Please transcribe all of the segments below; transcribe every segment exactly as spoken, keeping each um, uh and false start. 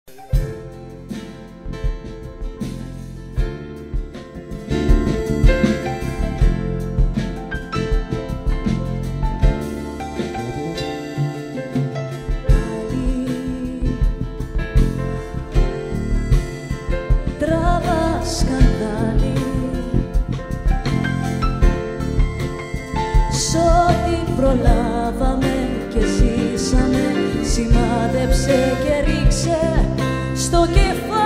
Προλάβαμε και ζήσαμε, σημάδεψε και ρίξε στο κεφάλι.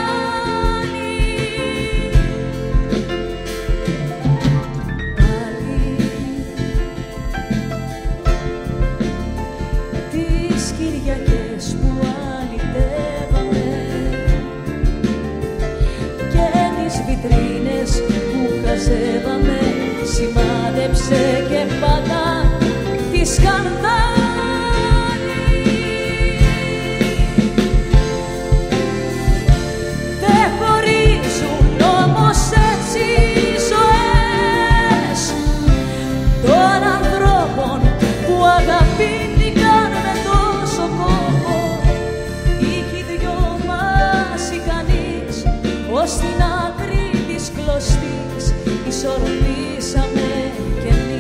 Πάλι τις Κυριακές που αλυτεύαμε και τις βιτρίνες που χαζεύαμε, σημάδεψε και πάντα τη σκανδάλη. Δεν χωρίζουν όμως έτσι οι ζωές των ανθρώπων που αγαπήθηκαν με τόσο κόπο. Ή κι οι δυο μας ικανείς ως την άκρη της κλωστής ισορροπήσαμε κι εμείς.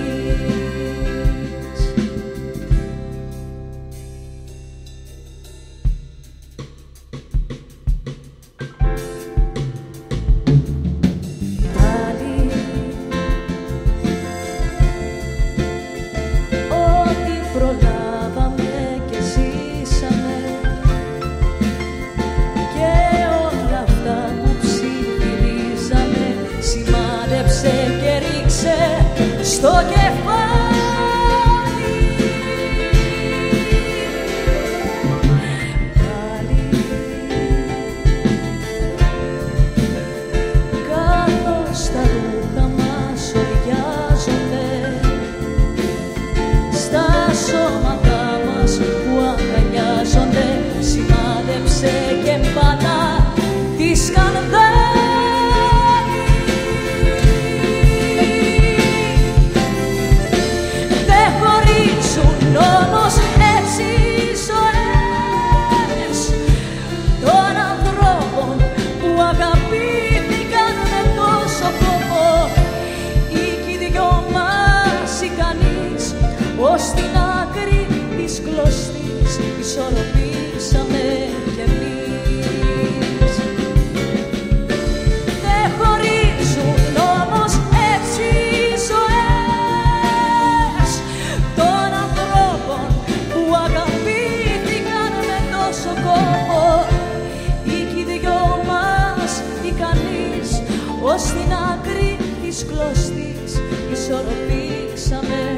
Στο κεφάλι πάλι καθώς τα ρούχα μας οριάζονται στα σώματα μας που αγκαλιάζονται, σημάδεψε και πάντα τη σκανδάλη. Όμως έτσι οι ζωές των ανθρώπων που αγαπήθηκαν με τόσο κόπο. Ή κι οι δυο μας ικανείς ως την άκρη της κλωστής ισορροπήσαμε κι εμείς. Δεν χωρίζουν όμως έτσι οι ζωές των ανθρώπων που αγαπήθηκαν με τόσο κόπο. Ή κι οι δυο μας ικανείς ως την άκρη της κλωστής ισορροπήσαμε